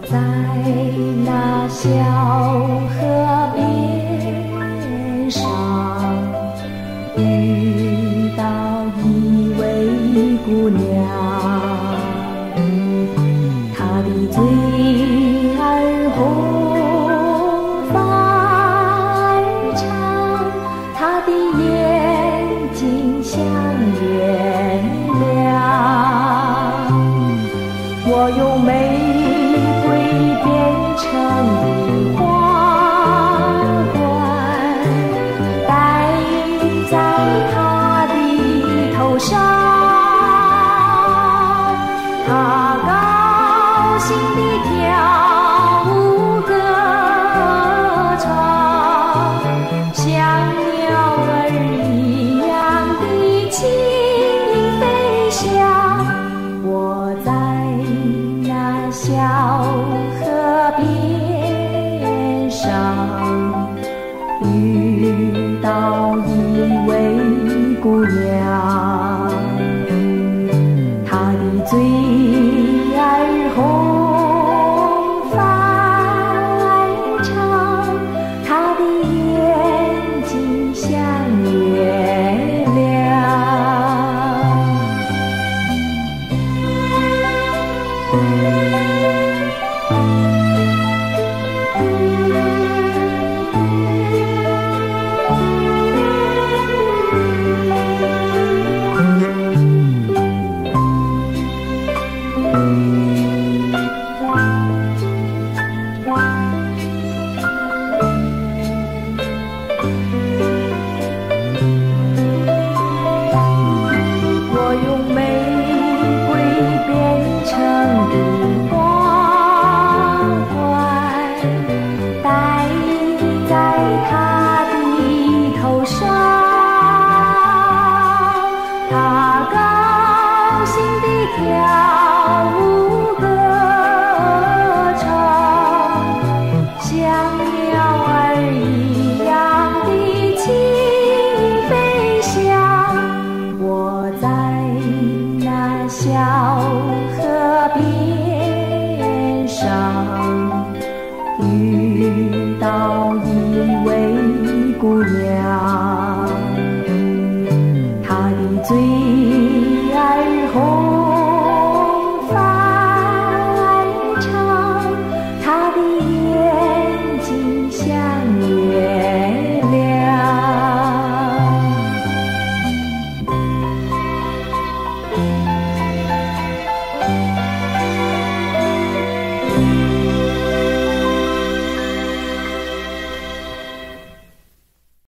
在那小河边上遇到一位姑娘，她的嘴儿红发儿长，她的眼睛像月亮。我用玫瑰变成的花冠，戴在她的头上，她高兴地跳舞歌唱，像鸟儿一样的轻盈飞翔。我在那小河边上遇到一位姑娘，她的嘴儿红发儿长，她的眼睛像月亮。我用玫瑰变成的花冠，戴在她的头上，她高兴地跳舞歌唱，像鸟儿一样的轻盈飞翔。我在那小河边上遇到一位